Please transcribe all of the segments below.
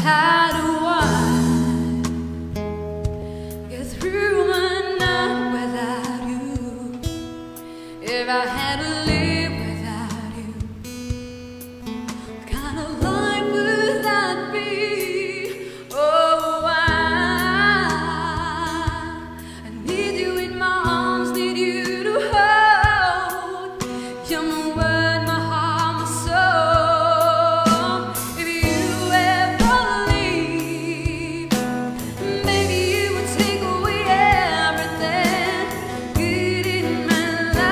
How do I get through my night without you? If I had to live without you, what kind of life would that be? Oh, I need you in my arms, need you to hold. You're my word, my heart, my soul. If you ever leave, maybe you would take away everything good in my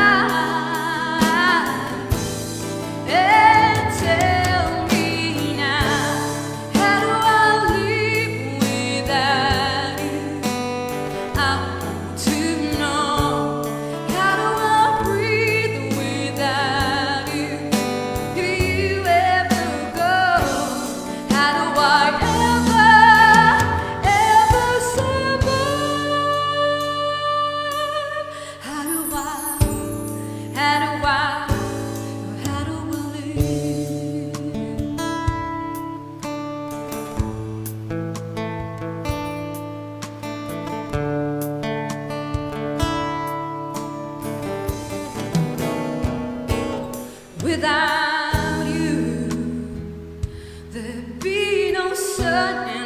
life. And tell me now, how do I live without you? I want to know, how do I breathe without you? If you ever go, how do I ever survive? How do I live? Without you, there'd be no sun.